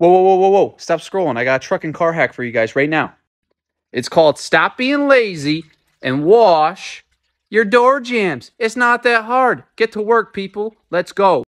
Whoa, whoa, whoa, whoa, whoa. Stop scrolling. I got a truck and car hack for you guys right now. It's called Stop Being Lazy and Wash Your Door Jambs. It's not that hard. Get to work, people. Let's go.